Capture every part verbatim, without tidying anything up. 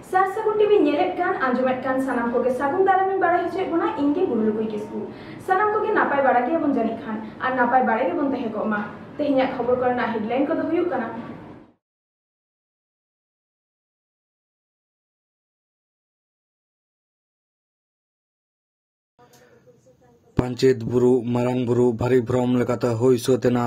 सार सागुन टीवी नेलेट कान आंजमेट कान सानाम कोगे सागुन दारामी बाड़ा हचे बोना इंगे गुरुलुकुई किस्कु सानाम कोगे नापाय बाड़ा गे बन जानि खान आर नापाय बाड़ा गे बन तहे गोमा तेहनिया खबर करना हेडलाइन को दो हुयुक काना पंचायत बुरु मारांग बुरु भारी भ्रम लेकाते होई सोतेना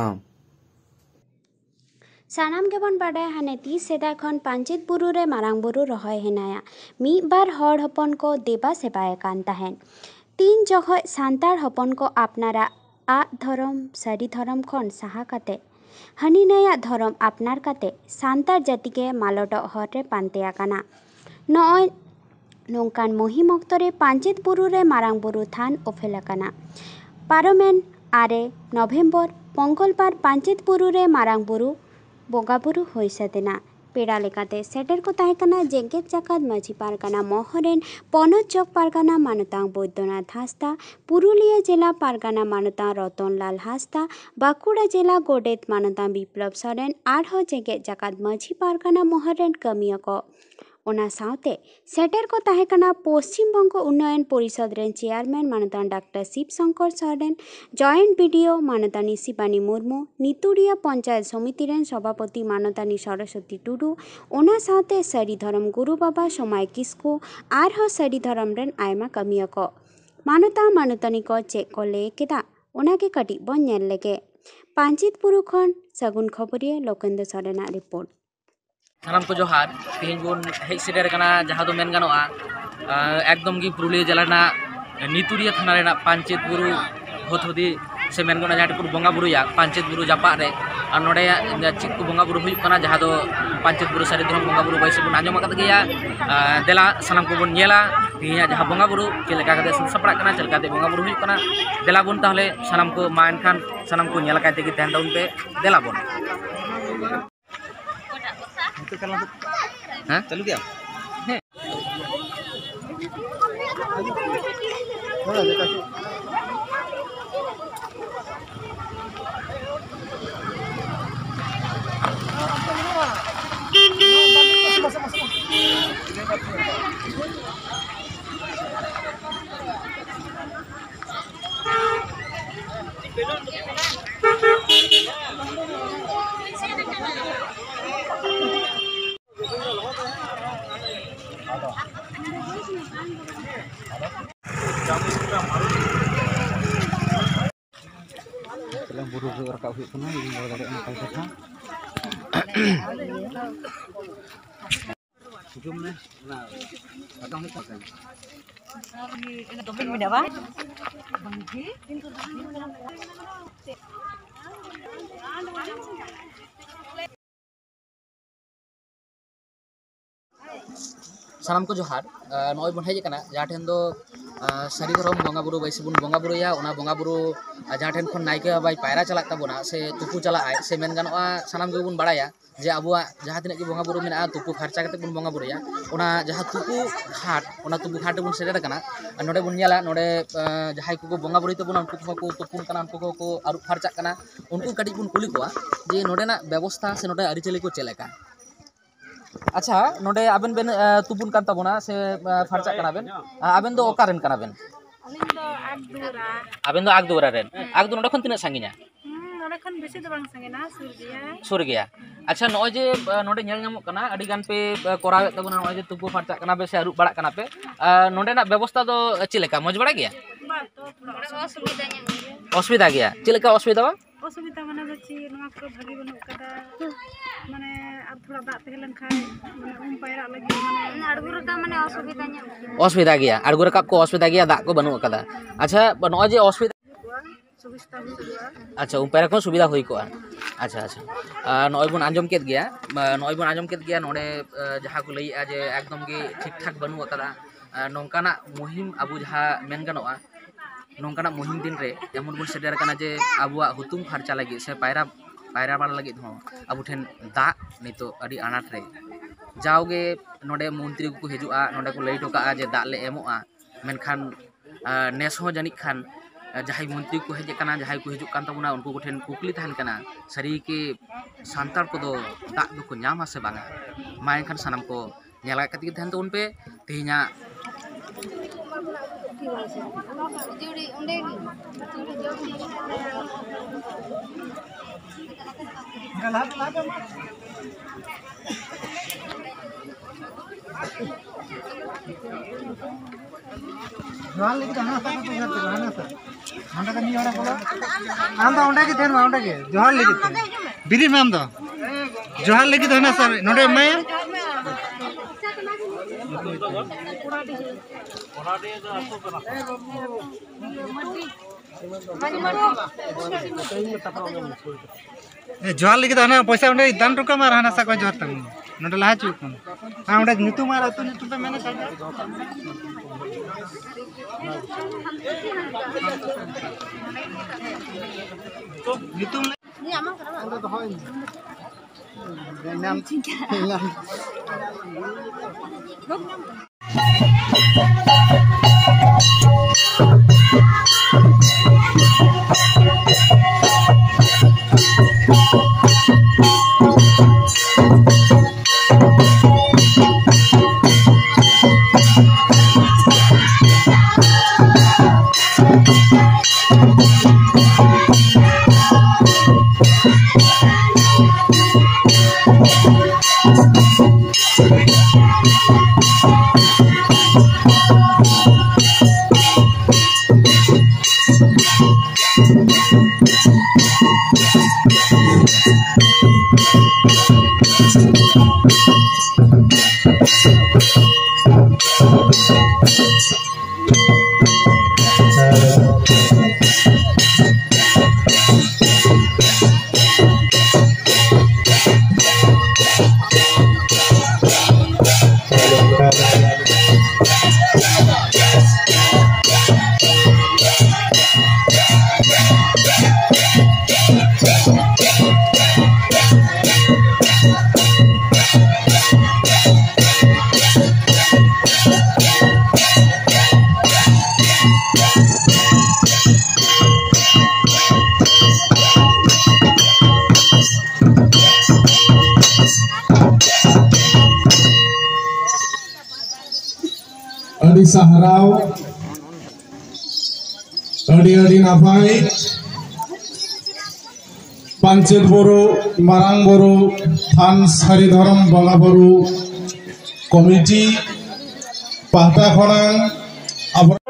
सानाम गेबन बाडे हाने तीस सेदा खन पंचायत बुरु रे मारांग बुरु रहोय हेनाया मी बार हड़ हपन को देबा सेबाय कान ताहेन तीन जगह सांतार हपन को आपनारा आ धर्म सारी धर्म खन साहा काते हानि नया धर्म आपनार काते सांतार जाति के मालट हरे पानतेया काना नय नौकान महिम अक्तरे पंचायत बुरु रे मारांग बुरु थान ओफेला काना पारमेन आरे नवेम्बर मंगलबार पंचायत बुरु रे मारांग बुरु बोगाबुरु होई सतेना पेड़ा लेकाते सेटर को ताहेकाना जेगेत जाकात माझी पारगाना महरेन पनत जग पारगाना मानतांग बैद्यनाथ हांसदा पुरुलिया जिला पारगाना मानतांग रतनलाल हांसदा बांकुड़ा जिला गोडेत मानतांग बिप्लव सोरेन आरहो जेगेत जाकात माझी पारगाना महरेन कमिया को ओना साउते सेटर को ताहेकाना पश्चिम बंग उन्नयन परिषद रेन चेयरमैन मानतान doctor Shiv Shankar Soren joint BDO मानतानी शिबानी मुर्मू नितुड़िया पंचायत समिति रेन सभापति मानतानी सरस्वती टुडू ओना साउते सारी धर्म गुरु बाबा समाय किस्कु आरहो सारी धर्म रेन आयमा कमिया को मानता मानतानी को चेक को ले केदा ओनागे कटी बन नेल लेगे पंचायत बुरु खन सगुन खबरिया लोकेंद्र सोरेना रिपोर्ट सानाम को जोहार तेहन बन हेज सेटर काना जहाँ दो मेन गानोआ एकदम गी पुरुलिया जिला ना नितुड़िया थाना रेना पंचायत बुरु होथोदी से मेन गाना जहाँ को बंगा बुरुया पंचायत बुरु जापा रे और नोडे चिक को बंगा बुरु हुयुक काना जहाँ दो पंचायत बुरु सारी धर्म बंगा बुरु बैसे बन आंजम आकाद गया देला सानाम को बन नेला तेहनिया जहाँ बंगा बुरु चेलेका काते सब सपड़ा काना चेलेका ते बंगा बुरु हुयुक काना देला बन ताहले सानाम को मा एनखान सानाम को नेला काते गी तहन दाउन पे देला बन हाँ चलू क्या बुरु रकाब हुई कना ini bawa dari anak kita jom nih nah datang itu kan ini topik beda ba bangki सानाम को जोहार नय बन हेज काना जहाँ ठेन दो सारी धर्म बंगा बुरु बैसे बन बंगा बुरुया ओना बंगा बुरु जहाँ ठेन खन नायके बाबाई पायरा चलाक ताबोना से तुपु चलाय से मेन गानोआ सानाम गे बन बाड़ाया जे आबुआ जहाँ तिनाक गे बंगा बुरु मेना तुपु खर्चा कते बन बंगा बुरुया ओना जहाँ तुपु घाट ओना तुपु घाट बन सेटर काना नोडे बन नेला नोडे जहाँ को बंगा बुरु तबोना उनको को तुपुन काना उनको को आरु खर्चा काना उनको कटी बन कुली कोआ जे नोडेना व्यवस्था से नोडे अरिचली को चलेका अच्छा नोडे आबेन बेन तुपुन कान ताबोना से फरचा काना बेन आबेन दो ओकारेन काना बेन अलिंग दो आगदुरा आबेन दो आगदुरा रेन आगदु नोडे खन तिना सांगिना नोडे खन बेसी दो बांग सांगिना सुर गया सुर गया अच्छा नोय जे नोडे नेल नामो काना अडी गान पे कोरावे ताबोना नोय जे तुपु फरचा काना बे से आरु बाड़ा काना पे नोडे ना व्यवस्था दो चिलेका मज बड़ा गया बा तो थोड़ा असुविधा ᱧᱟᱢ असुविधा गया चिलेका असुविधा बा असुविधा माने बची नोवा को भागी बनु कदा माने अब थोड़ा दात तेलन खाय माने उम पायरा लगी माने अड़गु रका माने असुविधा ᱧᱟᱢ असुविधा गया अड़गु रकाब को असुविधा गया दाग को बनु कदा अच्छा नोय जे असुविधा सुविधा हुआ अच्छा उम पायरा को सुविधा हुई को अच्छा अच्छा नोय बन आंजम केत गया नोय बन आंजम केत गया नोडे जहाँ को लई जे एकदम गे ठीक ठाक बनु कदा नोंकाना मुहिम अबु जहाँ मेन गानोआ नोंकाना मुहिम दिन रे एमन बन सेटर काना जे आबुआ हुतुम खर्चा लगी से पायरा पायरा बाड़ लगी हो आबु ठेन दा नितो अडी आनाट रे जाओगे नोडे मंत्री को हिजुआ नोडे को लई टोका जे दा ले एमोआ मेनखान नेस हो जानिक खान जहाँ मंत्री को हेज काना जहाँ को हिजुक कान ताबोना उनको को ठेन कुकली तहन काना सारी के सांतार को दो दाग दो को ᱧᱟᱢᱟ से बांगा मा एनखान सानाम को nyala kati than ton pe tinya jual lagi dah nasa tu jual tu nasa, mana kan ni orang bola, anda onda ke ten, onda ke jual lagi ten, biri mam dah, jual lagi dah nasa, node mai, jual lagi dah na, पैसा onda dan tu kamar nasa kau jual tang, node lah cukup, ah onda nitu mara tu nitu tu mana saja. Gitu ni amang kenapa? Ada tu hoin. Enam enam. Adi sahrau, adi adi napai, Pancet Buru, Marang Buru, Than Sari Dharam Bonga Buru, Komiti, Pahta Khonang, Abra.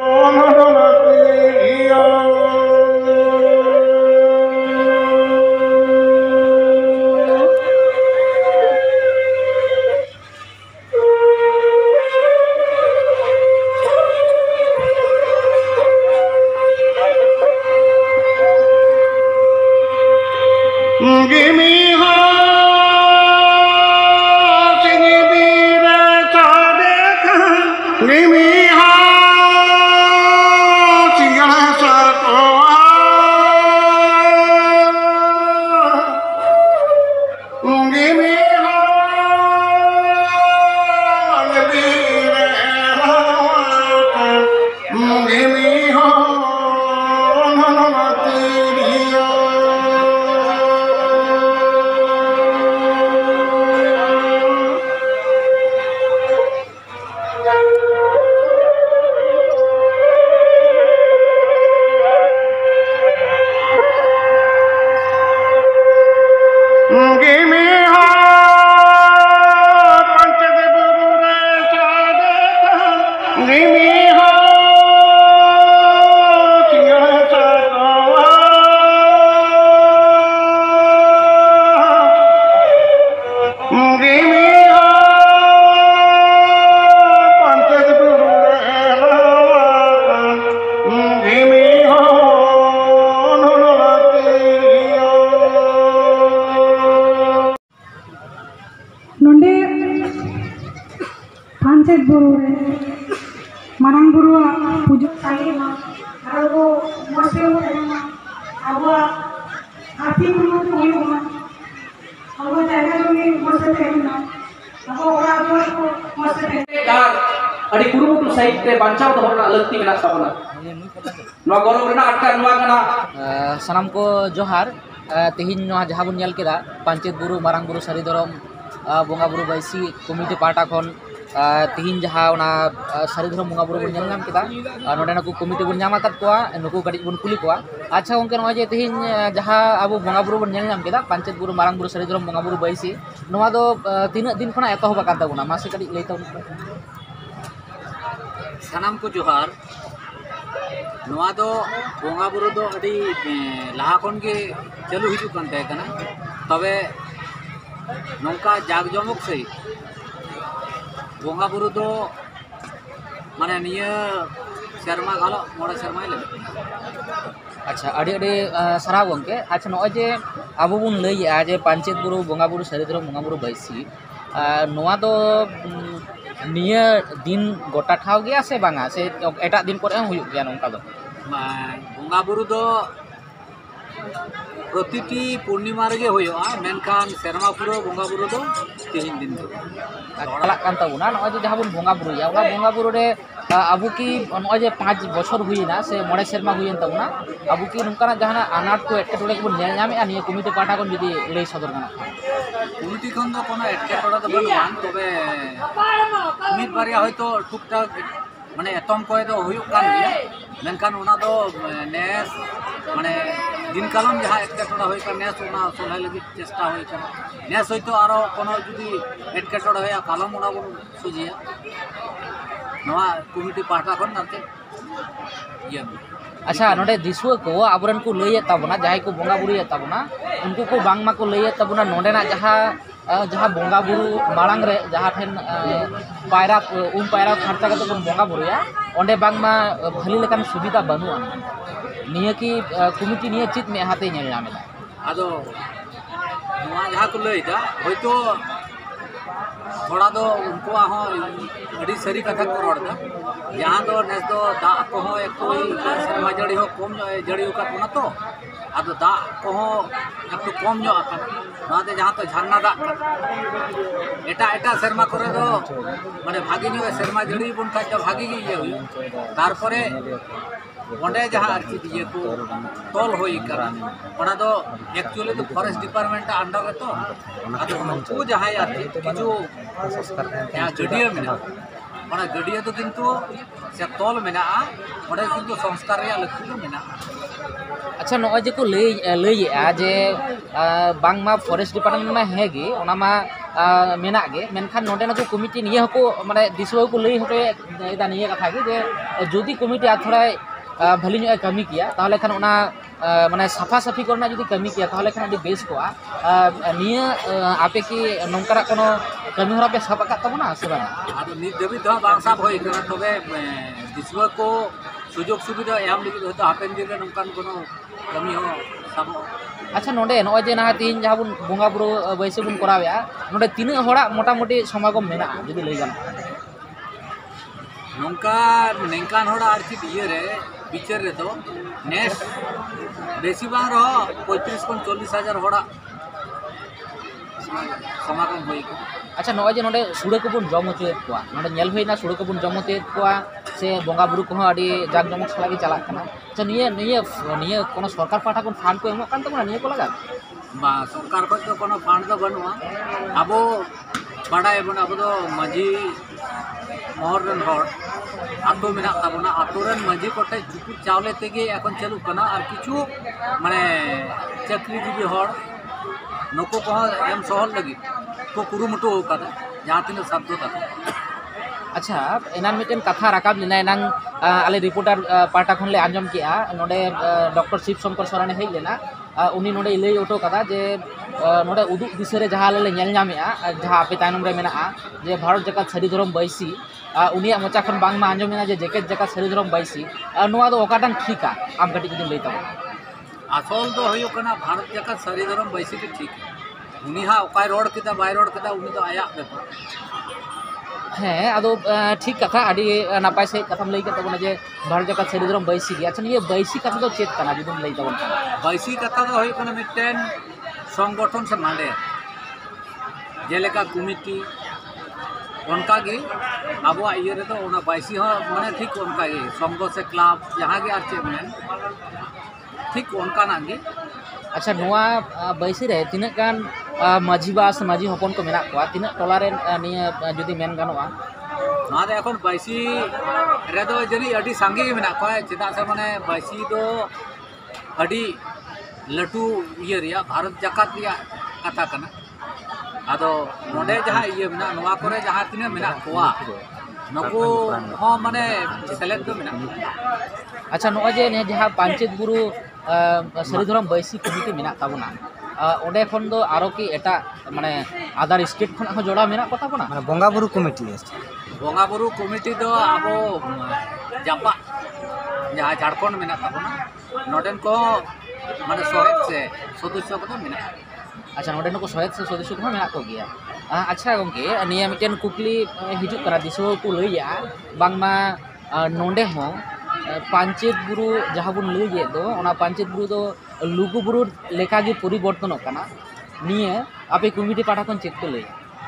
Give me heart, give me the give me heart, give me heart, give me Pancet Buru Marang Buru pujuk sangi ma ago mose mo ma ago hati buru tu hiu ma ago jaga ni mose te ma ago ora buru ko mose te dar adi kurumu tu sait te bancau to horna lekti mena sabana no goro rena atka no kana sanam ko johar tehin no jaha bun nyel keda Pancet Buru Marang Buru Sari Dharam bonga buru baisi komiti pata khon तिहिन जहाँ सारी धर्म बंगा बुरु बन nail नाम केदा नोडे नुकु committee बन नाम आकाद कोआ नुकु कड़ी बन कुली कोआ अच्छा गंके नोय जे तिहिन जहाँ अब बंगा बुरु बन नेल नाम केदा पंचायत बुरु मारांग बुरु सारी धर्म बंगा बुरु बाईसी नोवा दो तीन दिन खना एतहब आकान ताबोना मासे कड़ी लई ताबोना सानाम को जोहार नोवा दो बंगा बुरु दो अडी लाहा खन के चालू हिजु कान तहे कना तबे नौका जाग जमक सही बंगा बुरु दो माने निया शर्मा गालो मोड़ा शर्मा ले अच्छा अड़ी अड़ी सारा गंके अच्छा नोय जे अब बुन लइया जे पंचायत बुरु बंगा बुरु सारी धर्म बंगा बुरु बाईसी नोवा दो निया दिन गोटा ठाव गया से बांगा से एटा दिन पर हुई गया नौका दो बंगा बुरु दो प्रतिटी पूर्णिमा रे होयोआ मेनखान शर्मा पुरो बंगा बुरु दो तीन दिन दो चला कान ताबुना नोय जे जहां बुन बंगा बुरुया ओना बंगा बुरु रे अबु की नोय जे पाँच बछर हुईना से मोड़े शर्मा हुईन ताबुना अबु की नुकाना जहां अनाट को एटकेटोड़े को नेल नामे निया कमिटी पाटा कोन जदी लई सदर गाना कमिटी खन दो कोनो एटकेटोड़ा दो बनुआन तबे मिद बारिया होयतो टुकटाक माने एतम कोय दो हुयुक कान गया मेनखान ओना दो नेस माने दिन कालम जहाँ एटकेटोड़ा होय का नेस ओना सोलहाय लगी चेष्टा होय का नेस होयतो आरो कोनो जुदी एटकेटोड़ा होया कालम ओना बन सुजिया नोआ कमिटी पाटा खन नाते ये अच्छा नोडे दिसुआ को आबरन को लइए ताबना जहां को बंगा बुरु ताबना उनको को बांगमा को लइए ताबना नोडेना जहां जहां बंगा बुरु मांग रे जहां ठेन पायरा उम पायरा खर्चा कते बन बंगा बुरुया ओंडे बांगमा भली लेकान सुविधा बनुआ निया की कमिटी निया चित में हाते नेल नामेला आदो नोआ जहां को लइदा होयतो थोड़ा दो उनको हो अड़ी सरी कथा को रोडदा जहां दो नेस दो दा को हो एक कोई शर्मा जड़ी हो कम जड़ी का कोना तो आदो दा को हो एक तो कम जो आका नाते जहां तो झरना दा एटा एटा शर्मा करे दो माने भागी नी शर्मा जड़ी बन का भागी गे ये हुई तार परे ओंडे जहां आरती दिए को तोल होई करा ओना दो एक्चुअली तो फॉरेस्ट डिपार्टमेंट अंडर रे तो आदो उनको जहां आरती किछु या गडिया मेना ओना गडिया तो किंतु से तोल मेना ओंडे किंतु संस्कार रे लक्ष्य मेना अच्छा नोय जे को लई लइया जे बांगमा फॉरेस्ट डिपार्टमेंट मा हेगे ओना मा मेना गे मेनखान नोडे ना को कमिटी निया को माने दिसवा को लई होटे एदा निया कथा गे जे जदी कमिटी आ थोड़ा भली नो कमी किया ताहले खान ओना माने साफा साफी करना जदी कमी किया ताहले खान अडी बेस कोआ निया आपे की नंकरा कोनो कमी हरा पे सब आकात तबना से बा आदो नि देबी दो बांग साफ होई करा तबे दिसवा को सुजोग सुविधा एम लगी होता हापेन दिन नंकान कोनो कमी हो सब अच्छा नोडे नोय जे ना तीन जहां बुन बंगा बुरु बैसे बुन करावया नोडे तीन होड़ा मोटा मोटी समागम मेना जदी लई गान नंका नेंकान होड़ा आरती दिए रे बिचार रे तो नेस बेसी बांग रहो पैंतीस खन चालीस हजार होड़ा समागम होई अच्छा नोय जे नोडे सुड़े को बुन जम होचेत कोआ नोडे नेल होइना सुड़े को बुन जम होचेत कोआ से बंगा बुरु को अडी जाग जमक सलागी चला कना अच्छा निये निये निये कोनो सरकार पाठा कोन फांड को एमो कान तमना निये को लगा बा सरकार को तो कोनो फांड दो बनुआ अबो बड़ा एबन अबो दो माजी मोहरन हर आतो मेना ताबना आतोरन माजी कोटे चुपु चावले तेगे এখন चालू कना और किछु माने चाकरीजीवी हर नको को एम सहल लगी को कुरुमुटो होकादा जहां तीन शब्द था अच्छा एनान मिटेन कथा राकाब लेना एनान आले रिपोर्टर पार्टा खन ले आंजम किया नोडे डॉक्टर शिव शंकर सोरेन हेज लेना उनी नोडे लई ओटो कदा जे नोडे उदुग दिसरे जहां ले नेल नामेआ जहां आपे तायनम रे मेना जे भारत जकात सारी धरम बाईसी उनिया मचा खन बांग मा आंजम मेना जे जेकेट जकात सारी धरम बाईसी नोआ दो ओकाटान ठीका आम कटी जदि लई ताबो आसल दो होयो कना भारत जकात सारी धरम बाईसी के ठीक उनी हा ओकाय रोड किदा बाय रोड किदा उनी तो आया बेपार हाँ अदो ठीक कथा अडी नापाय से कथम लई के तबना जे भारत जकात सारी धरम बाईसी गया अच्छा ये बाईसी कथा तो चेत कना जुदुम लई तबन बाईसी कथा तो होय कोना मिटेन संगठन से मांडे जेलेका कमिटी उनका गे आबो इये रे तो ओना बाईसी हो माने ठीक उनका गे संघ से क्लब जहां गे आर चेयरमैन ठीक उनका ना गे अच्छा नोआ बाईसी रे तिना कान माझी बास माझी हपन को मेना को तिना टोला रे निया जुदी मेन गानोआ नवा दो एखन बाईसी रेदो जनी अडी सांगे गे मेना कोय चेदा से माने बाईसी दो अडी लटू इये रिया भारत जाकात रिया कथा कना आदो नोडे जहां इये मेना नवा करे जहां तिने मेना कोआ नको हो माने सेलेक्ट दो मेना। अच्छा नोए जे ने जहां पांचेत बुरु सरिधरम बाईसी कमिटी मेना ताबना ओंडे खन दो आरो की एटा माने आधार स्टेट खन हो जोड़ा मेना कथा बना माने बोंगा बुरु कमिटी बोंगा बुरु कमिटी दो आबो जापा जहां झारखंड मेना ताबना नोडेन को माने सोहेद से सदस्य को मेना। अच्छा नोडेन को सोहेद से सदस्य को मेना को गया। अच्छा गंके निया मिटेन कुकली हिजु करा दिसो को लइया बांगमा नोंडे हो पांचेत बुरु जहां बुन लइये दो ओना पांचेत बुरु दो लुगु बुरु लेखा गे परिवर्तन कना निये आपे कमिटी पाठा कोन चेक को लइ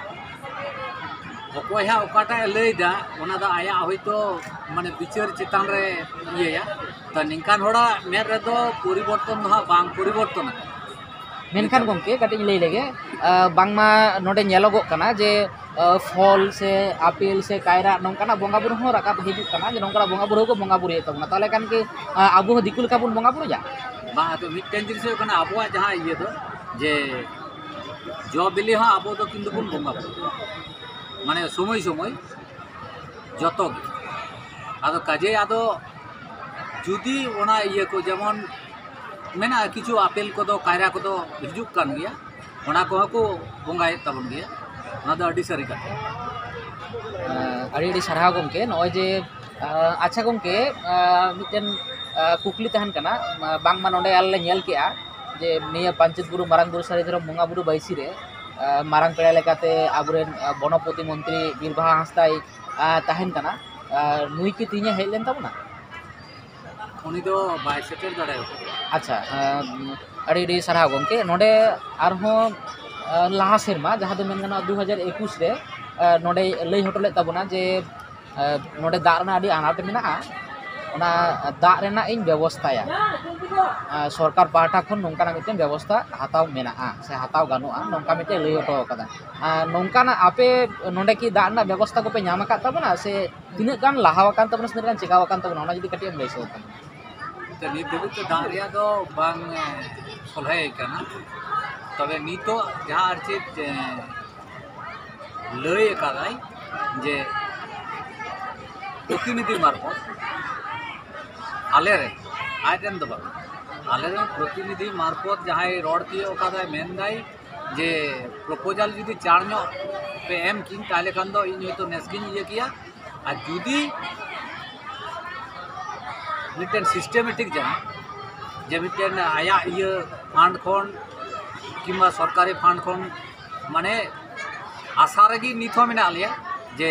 अकोय हा ओकाटा लइदा ओना दा आया होइतो माने विचार चितान रे इया त निंकान होड़ा मेर रे दो परिवर्तन हा बांग परिवर्तन मेनखान गंके कटिंग लई लेगे बांगमा नोडे नेलोगो कना जे फल से आपेल से कायरा नोंकाना बोंगा बुरु हो राका हिजु कना जे नोंकाना बोंगा बुरु को बोंगा बुरु तबना ताले कान के आबो दिकुल का बुन बोंगा बुरु जा बा तो मिटेन जिनिस कना आबो जहां इये दो जे जो बिली हा आबो दो किंतु बुन बोंगा बुरु माने समय समय जतो आदो काजे आदो जुदी ओना इये को जेमन मेना किछु आपेल को दो कायरा को दो हिजुक कान गया ओना को को बोंगाय तबन गया ओना दो अडी सरी कथा अडी अडी सरहा गमके नय जे अच्छा गमके मिटेन कुकली तहन कना बांगमा नोडे आले नेल केआ जे निया पांचेत बुरु मारांग बुरु सरिधरम बोंगा बुरु बाईसी रे मारांग पेड़ा लेकाते आबुरेन बनपति मंत्री बीरबाहा हांसदाई तहन कना नुई की तिने हेज लेन तबना उनी दो बाय सेटेल दड़ायो। अच्छा अड़ी अड़ी सरहा गंके नोडे आरहो लाहा सेरमा जहां दो मेन गना दो हज़ार इक्कीस रे नोडे लई होटले तबना जे नोडे दारना अड़ी अनाट मेना ओना दा रेना इन व्यवस्थाया सरकार पाहटा खन नोंकाना मिटेन व्यवस्था हाताव मेना से हाताव गानोआ नोंका मिटे लई होटो कदा नोंकाना आपे नोंडे की दाना व्यवस्था को पे ᱧᱟᱢ का तबना से तिने गान लाहाव कान तबना से गान चिकाव कान तबना ओना जदी कटियम लई सो तो नी देबी तो दारिया दो बांग सोलहे कना तबे नी तो जहां अर्चित लई कादाई जे प्रतिनिधि मार्फत आले रे आजन दबा आले रे प्रतिनिधि मार्फत जहां रोड की ओकादा मेनदाई जे प्रपोजल जुदी चारनो पे एम किन ताले कान दो इन तो नेसगिन ये किया आ जुदी मिटेन सिस्टेमेटिक जहां जे मिटेन आया ये फंड खन किंबा सरकारी फंड खन माने आशा रगी निथो मेना आलिया जे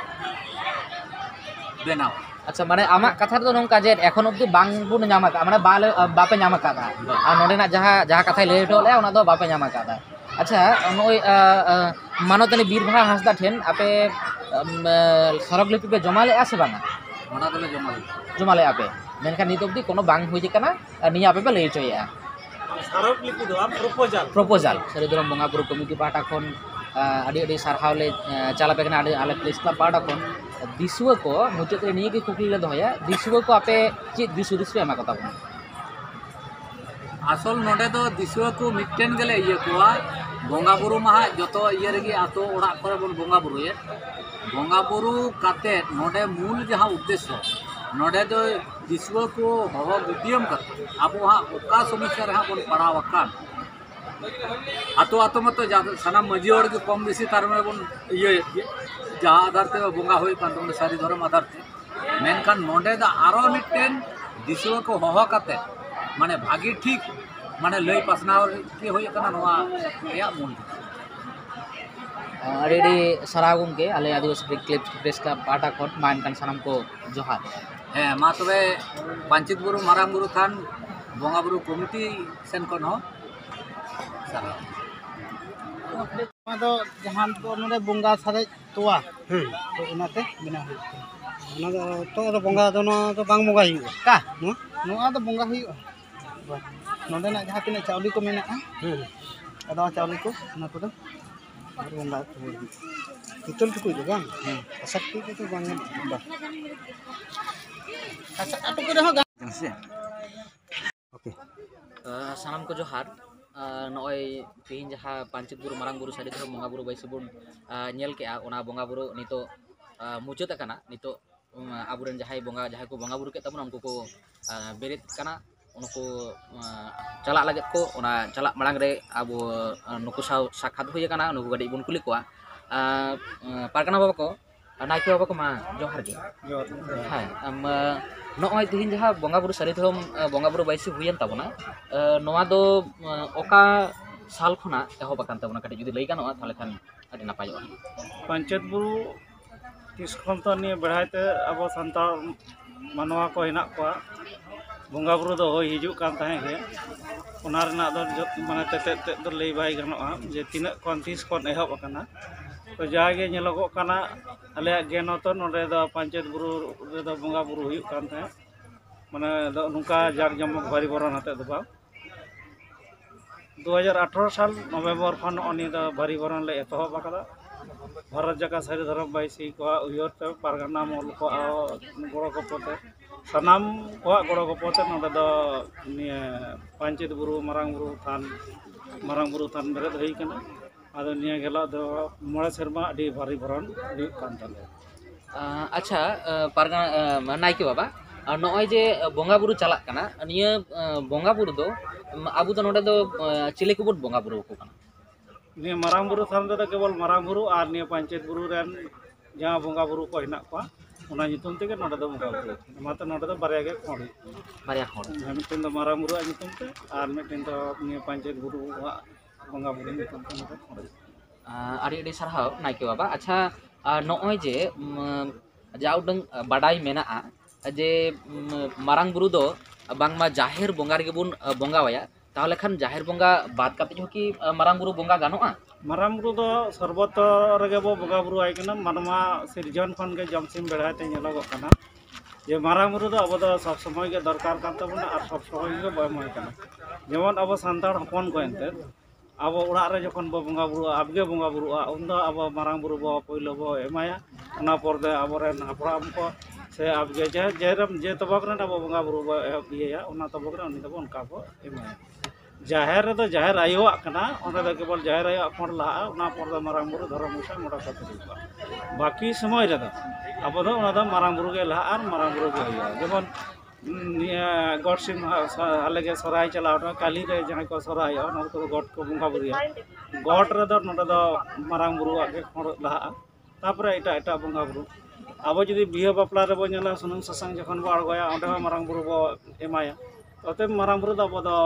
बेनाव। अच्छा माने आमा कथा तो नोंका जे एखन अब्दि बांग बुन ᱧᱟᱢᱟ का माने बाले बापे ᱧᱟᱢᱟ का आ नोडेना जहां जहां कथा लई होले ओना दो बापे ᱧᱟᱢᱟ का। अच्छा नोय मानवतनी बीरबाहा हांसदा ठेन आपे सरगलिपि पे जमा ले आसे बांगा ओना दले जमा ले जमा ले आपे मेनखान नित अब्दि कोनो बांग होई जेकना निया आपे पे लई चोया सरगलिपि दो प्रपोजल प्रपोजल सरिधरम बोंगा बुरु कमिटी पाटा खन अड़ी अड़ी सारहाव ले चला पे कना आले प्लेस क्लब पाटा खन दिसुआ को मुचत रे निये की कुकली ले दोया दिसुआ को आपे ची दिसु दिसु एमा कथा बन आसल नोडे दो दिसुआ को मिटेन गेले इये कोआ बोंगा बुरु महा जतो इये रेगी आतो ओड़ा करे बोन बोंगा बुरु ये बोंगा बुरु काते नोडे मूल जहां उद्देश्य नोडे दो दिसुआ को हवा विदियम कर आबो हा ओका समस्या रे हा बोन पड़ा वकान आतो आतो मत सना मजी और के कम बेसी तार में बोन इये जहां आधार ते बोंगा होई कान तो सारी धर्म आधार ते मेनखान नोडे दा आरो मिटेन दिसुआ को हवा काते माने भागी ठीक माने लई पासनाव के होई कना नोआ या मूल अरेडी सरागुम के आले आदिवासी क्लिप प्रेस क्लब पाटा खन मान कान सनम को जोहार हे मा तबे पांचित बुरु मारांग बुरु थान बोंगा बुरु कमिटी सेन कोन हो सरा तो जहां तो नोडे बोंगा सारे तोआ तो उनाते बिना हुई ओना तो तो बोंगा तो नो तो बांग बोंगा हुई का नो नो तो बोंगा हुई नोडे ना जहां तिने चावली को मेना अदा चावली को ना को बोंगा Pitul tukui tu bang. Kasak tu tu bang. Bang. Kasak atu ko dah gang. Oke. Sanam ko johar noy tihin jaha Pancit Buru Marang Buru Sari Dharam bonga buru baisi bun nyel kea ona bonga buru nito mucut akana nito aburen jahai bonga jahai ko bonga buru ke tabun unku ko berit kana unuku calak lagi ko ona calak marang re abu nuku saw sakhat huye kana nuku gadi bun kuli ko parkana baba ko naiki baba ko ma johar ge hai am noy tihin jaha bonga buru Sari Dharam bonga buru baisi huyen tabuna noa do oka साल खुना एहब आकान ताबना कटे जुदी लई गानोआ ताले खान आदि नापायोआ पंचायत बुरु तीस खन तो निये बढ़ाइते अब सान्ताल मानवा को हेनाक कोआ बोंगा बुरु दो होय हिजुक कान ताहे गे ओना रेना दो माने तेते ते दो लई बाय गानोआ जे तिना खन तीस खन एहब आकाना तो जागे नेलोगो काना आले गेनोतो नोडे दो पंचायत बुरु रे दो बोंगा बुरु हुयुक कान ताहे माने दो नुका जाक जमक भारी बरन हाते दो बा दो हज़ार अठारह साल नवेम्बर खन उनी द भारी बरन ले एतहब आकादा भारत जाका सारी धरम बाईसी को उयर पे पारगाना मल को गड़ो गपते सानाम को गड़ो गपते नोडे द निये पंचायत बुरु मारांग बुरु थान मारांग बुरु थान बेरेद हई कना आदो निये गेला दो मोळे सेरमा अडी भारी बरन हुयुक कान ताले अच्छा पारगाना नायके बाबा नॉय जे बोंगा बुरु चलाक कना निये बोंगा बुरु दो आबू तो नोडे दो चिले को बुट बोंगा बुरु को कना निये मारांग बुरु थान दो केवल मारांग बुरु आर निये पंचायत बुरु रेन जहां बोंगा बुरु को हिना को ओना नितुम तेगे नोडे दो बोंगा बुरु माते नोडे दो बारया गे खोण बारया खोण मिटेन दो मारांग बुरु नितुम ते आर मिटेन दो निये पंचायत बुरु बोंगा बुरु नितुम ते नोडे खोण आड़ी आड़ी सरहाव नायके बाबा अच्छा नॉय जे जाउडंग बाडाई मेना जे मारांग बुरु दो बांगमा जाहेर बोंगा रे बुन बोंगावाया ताहले खान जाहेर बोंगा बाद काते जो कि मारांग बुरु बोंगा गानोआ मारांग बुरु दो सर्वत रगे बो बोंगा बुरु आय कना मानवा सिरजन खन के जमसिम बेड़ाते नेलोग कना जे मारांग बुरु दो अब दो सब समय के दरकार कान तबना और सब समय के बमय कना जेमन अब सांतार हपन को एंते अब उड़ा रे जखन बो बोंगा बुरु आबगे बोंगा बुरु उन दो अब मारांग बुरु बो पहिलो बो एमाया ओना पर दे अबरेन हापराम को से अब जे जे जेरम जे तबकरा अब बोंगा बुरु बो इया ओना तबकरा उनी दबो उनका बो एमाया जाहेर रे दो जाहेर आयोआ कना ओना दो केवल जाहेर आयोआ कोन ला ओना पर दो मारांग बुरु धर्म मुसा मोडा कते बाकी समय रे दो अब दो ओना दो मारांग बुरु के ला आर मारांग बुरु के आयोआ जेमन गॉड सिम हाले के सराय चलाव काली रे जहां को सराय ओना को गॉड को बोंगा बुरुया गॉड रे दो नोडा दो मारांग बुरु के कोन ला तापरे एटा एटा बोंगा बुरु अब जुदी बिहा बापला रे बो नेला सुनुम ससांग जखन बो आड़गोया ओंडे मारांग बुरु बो एमाया तते मारांग बुरु दो दो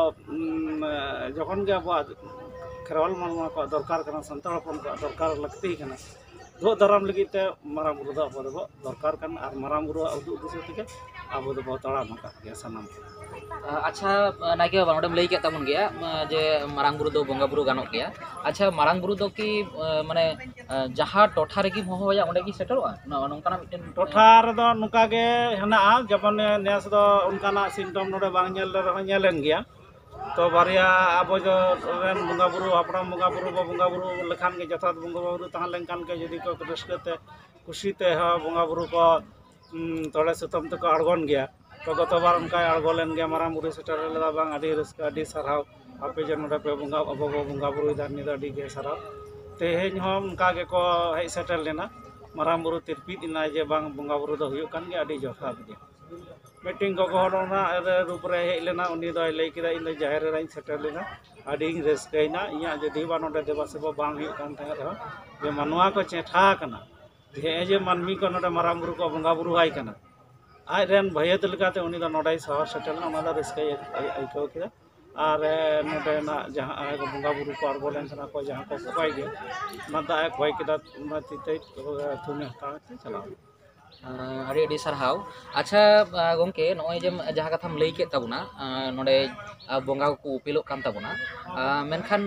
जखन के अब खेरवाल मानवा को दरकार कना संताल हपन को दरकार लगती कना दो दराम लगिते मारांग बुरु दो अब दो दरकार कन आर मारांग बुरु उदु दिसे तिके अब दो तड़ा मका के सनम अच्छा नायके बाबा नोडम लई के ताबुन गया जे मारांग बुरु दो बोंगा बुरु गानोक गया अच्छा मारांग बुरु दो की माने जहां टोठा रेगी होहोया ओंडे की सेटलवा नोंकाना मिटन टोठा रे दो नुका गे हना जबन नेस दो उनकाना सिम्टम नोडे बांग नेल रे नेलेन गया तो बारिया अब जो रेन बोंगा बुरु अपना बोंगा बुरु बोंगा बुरु लेखान के जथात बोंगा बुरु तहां लेनकान के जदी को रस्कते खुशीते हा बोंगा बुरु को तोड़े सुतम तक अड़गन गया तो गत बार उनका अड़गोलेन गया मारांग बुरु सेटर लेदा बांग आदि रस्का आदि सरहाव आपे जन नोडे पे बोंगा अब बोंगा बुरु दानी दा आदि गे सरहाव तेहेन हम उनका के को हे सेटर लेना मारांग बुरु तिरपित इना जे बांग बोंगा बुरु दो हुयुक कान गे आदि जथात गे मीटिंग को होना रूप रे हे लेना उनी दो लई किदा इन जाहेर रे सेटर लेना आदि रस्कैना इया जदी बा नोडे देबा सेबा बांग हुयुक कान ताहे रे जे मानवा को चेठा कना जे जे मानमी को नोडे मारांग बुरु को बोंगा बुरु आय कना आय रेन भयत लेकाते उनी दो नोडे सहर सेटर ना ओना दो रस्कै आइको किदा आर नोडे ना जहां बोंगा बुरु को अड़गोलेन सना को जहां को कोय गे ना दा कोय किदा ना तितै थुने हता चलाव अड़ी अड़ी सरहाव अच्छा गोंके नॉय जे जहां कथाम लई के ताबुना नोडे बोंगा को उपिलोक कान ताबुना मेनखान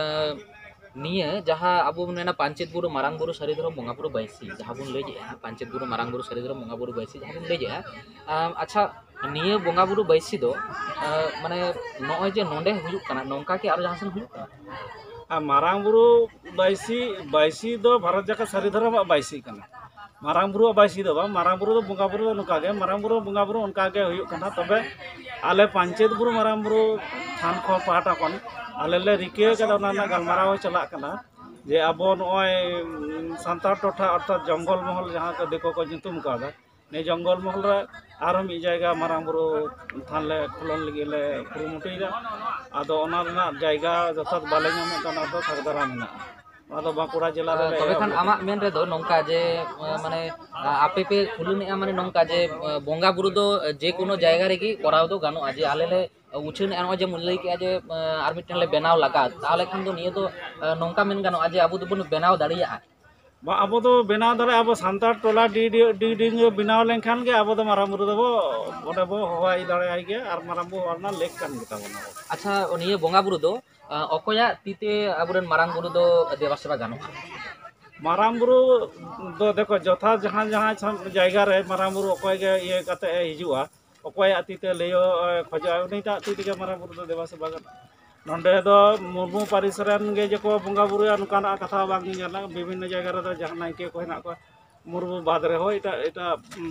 निये जहां अबु मेना पंचायत बुरु मारांग बुरु सारी धरम बोंगा बुरु बाईसी जहां बुन लई जे पंचायत बुरु मारांग बुरु सारी धरम बोंगा बुरु बाईसी जहां बुन लई जे अच्छा निये बोंगा बुरु बाईसी दो माने नॉय जे नोंडे हुयुक काना नोंका के आरो जहां सन हुयुक मारांग बुरु बाइसी बाइसी दो भारत जाका सारी धर्म बाइसी कना मारांग बुरु बाइसी दो बा मारांग बुरु दो बुंगा बुरु नुका गे मारांग बुरु बुंगा बुरु उनका गे हुयुक कना तबे आले पंचायत बुरु मारांग बुरु थान खो पाटा कोन आले ले रिके कदा ओना गलमाराव चला कना जे आबो नय सांतार टोठा अर्थात जंगल महल जहां को देखो को जुतुम कादा ने जंगल महल रे आरो मी जायगा मारांग बुरु थान ले खुलन लगी ले कुरुमुटुइदा आदो ओना रना जायगा जथात बाले नामे कना दो थागदारा मेना आदो बांकुड़ा जिला रे तबे खान आमा मेन रे दो नोंका जे माने आपे पे खुलुने माने नोंका जे बोंगा बुरु दो जे कोनो जायगा रे की कराव दो गानो जे आले ले उछन एनो जे मुल्लै के जे आर मिटन ले बेनाव लगा ताले खान दो निये दो नोंका मेन गानो जे आबो दो बन बेनाव दाड़िया बा आबो दो बेनाव दारे आबो सांतार टोला डी डी डी बेनाव लेनखान गे आबो दो मारांग बुरु दो ओडे बो होवाई दाड़े आइ गे are Marang Buru Varna lake कान गेता बना अच्छा निये बोंगा बुरु दो अकोया तीते आबुरेन मारांग बुरु दो देवा सेवा गानो मारांग बुरु दो देखो जथा जहां जहां जायगा रे मारांग बुरु अकोय गे ये कते हिजुआ अकोय तीते लेयो खजा उनीता तीते मारांग बुरु दो देवा सेवा गानो नोंडे दो मुर्मू पारिसरन गे जको बोंगा बुरु अनुकाना कथा बांग नियाला विभिन्न जायगा रे जहां नाइके को हेना को मुर्मू बाद रे हो इटा इटा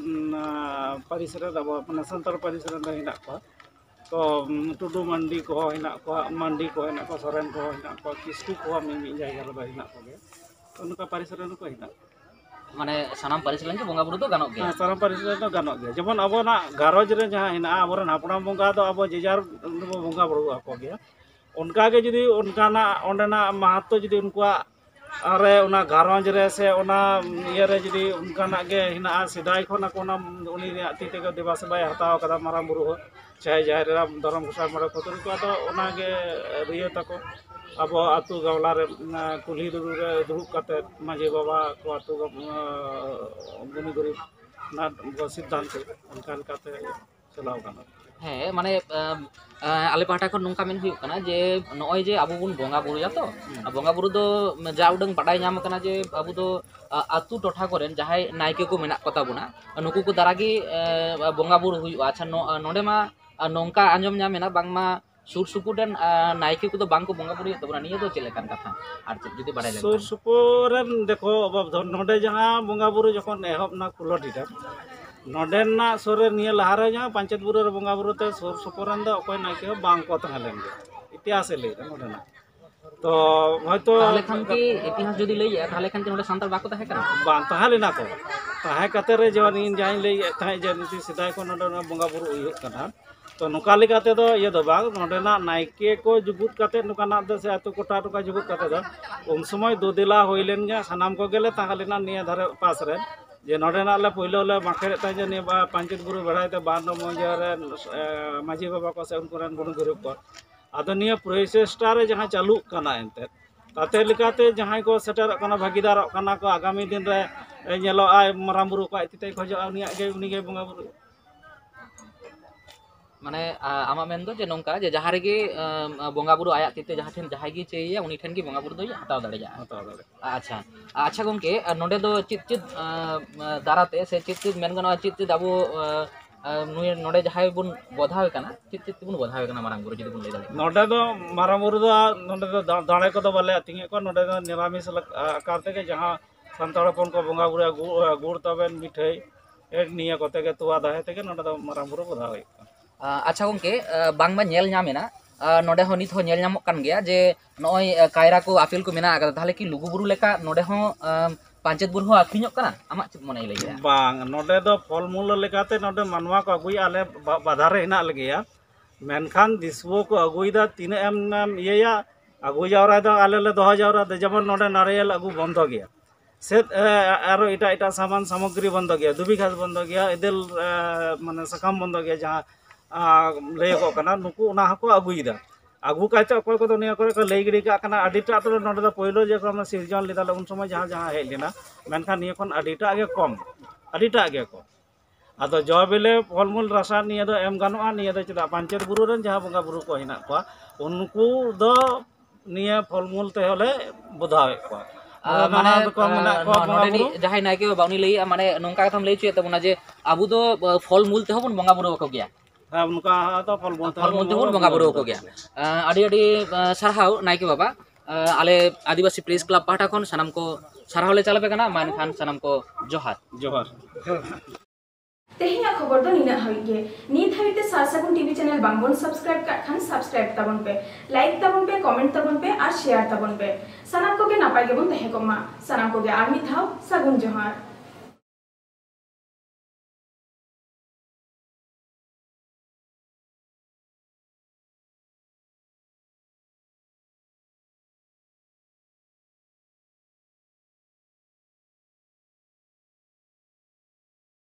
पारिसरन दबो माने संताल पारिसरन द हेना को तो टुडू मंडी को हेना को मंडी को हेना को सोरेन को हेना को किस्कू को मिमि जायगा रे हेना को गे उनका पारिसरन को हेना माने सनाम पारिसरन के बोंगा बुरु दो गानो गे सनाम पारिसरन दो गानो गे जेमन अबो ना गारोज रे जहां हेना अबरन हापड़ा बोंगा दो अबो जेजार बोंगा बुरु आको गे उनका के जदी उनकाना ओंडेना महत्व जदी उनका अरे उना घारंज रे से उना इया रे जदी उनकाना गे हिना सिदाय खोना कोना उनी रे तीते के देवा सेवा हताव कदा मारांग बुरु चाहे जाहिर धर्म घोषणा मरे खतर को तो उना गे रियो तको अब आतु गावला रे कुली दुरु रे दुरुब कते माजे बाबा को आतु गुनी गरीब ना सिद्धांत उनकान कते चलाव गाना हे माने आले पाटा को नोंका मेन हुयुक कना जे नय जे आबो बुन बोंगा बुरुया तो बोंगा बुरु दो जा उडंग बाडाय नाम कना जे आबो दो आतु टोठा कोरेन जहाय नायके को मेना कता बुना नुकु को दारागी बोंगा बुरु हुयुआ अच्छा नोंडे मा नोंका आंजम नामेना बांगमा सुर सुपुर देन नायके को तो बांग को बोंगा बुरु तो बना निये दो चले कान कथा आर जदी बाडाय ले सुर सुपुरन देखो नोंडे जहां बोंगा बुरु जखन एहब ना कुलटिटा नोडेना सोरे निये लहारे जहां पंचायत बुरु रे बोंगा बुरु ते सुर सुपुरन दो अकोय नायके बांग को तहलेन इतिहास ले नोडेना तो हयतो ताले खान की इतिहास जदी लइया ताले खान के नोडे सांताल बाको ताहे कना बांग ताहलेना को ताहे कते रे जवन इन जाई लइ ताहे जे नीति सिदाय को नोडे बोंगा बुरु उयुक कना तो नुका लेकाते दो ये दो बाग नोडेना नायके को जुगुत कते नुकाना दो से अतु कोटा टुका जुगुत कते दो उन समय दो दिला होइलेन गे सनाम को गेले ताहलेना निये धरे पास रे जे नोडेना ले पहिलो ले माखेरे ता जे ने पंचायत बुरु बढ़ाइते बानो मजे माझी बाबा को से उनकुरन गुण गरीब को आदो निये प्रोसेसटा रे जहां चालू कना एनते ताते लिकाते जहां को सेटर कना भागीदार कना को आगामी दिन रे नेलो आय मारांग बुरु को आइते खजो उनिया गे उनी गे बोंगा बुरु माने आमा मेन दो जे नोंका जे जहां रेगे बोंगा बुरु आया तीते जहां ठेन जहां गी चेया उनी ठेन की बोंगा बुरु दो हटाव दाड़ेया हटाव दाड़े अच्छा अच्छा गंके नोडे दो चित चित दाराते से चित चित मेन गनो चित चित आबो नुय नोडे जहां बुन बधावे कना चित चित बुन बधावे कना मारांग बुरु जदी बुन ले दाड़े नोडे दो मारांग बुरु दो नोडे दो दाड़े को दो बाले अतिंगे को नोडे दो निरामिष आकार ते जहां संताल पन को बोंगा बुरु गुड़ तबेन मिठाई ए निया कोते के तुआ दाहे ते नोडे दो मारांग बुरु बधावे अच्छा गंके बांगमा नेल नामेना नोडे हो नित हो नेल नामक कान गया जे नय कायरा को आपिल को मेना आका ताहले की लुगु बुरु लेका नोडे हो पंचायत बुरु हो आखिरिñok kana आमा चित मने लैया बांग नोडे दो फल मूल लेकाते नोडे मानवा को अगुई आले बाधा रे हिना लगेया मेनखान दिसबो को अगुईदा तीने एम नाम इया अगु जावरा दो आले ले दोह जावरा दे जेमन नोडे नारियल अगु बंद गया से आरो इटा इटा सामान सामग्री बंद गया दुबी घास बंद गया इदेल माने सकाम बंद गया जहां लय को कना नुकु उना हको अगुईदा आगु काते अकोय को दुनिया करे को लय गिडी का कना अडिटा तो नोडे द पहिलो जे को सिरजन लिदा उन समय जहां जहां हेज लेना मेनखान निया कोन अडिटा गे कम अडिटा गे को आदो जो बेले फलमूल रसा निया दो एम गानोआ निया दो चदा पंचायत बुरु रन जहां बोंगा बुरु को हिना को उनको दो निया फलमूल ते होले बुधावे को माने नोडे जहां नायके बाउनी लई माने नोंका कथम लई चुए तबना जे आबु दो फलमूल ते होबन बोंगा बुरु को गया उनका तो फल मूल फल मूल ते बोंगा बुरु को गया आडी आडी सरहाव नायके बाबा आले आदिवासी प्रेस क्लब पाटा खन सानाम को सारहावले चलापे कना मान खान सानाम को जोहार जोहार तेहिया खबर दो निना हइगे नीत हाबिते सारसागुन टीवी चैनल बांगबन सब्सक्राइब का खान सब्सक्राइब ताबन पे लाइक ताबन पे कमेंट ताबन पे और शेयर ताबन पे सनाम को के नापाय गेबन तहे को मा सनाम को के आर मिद धाव सागुन जोहार।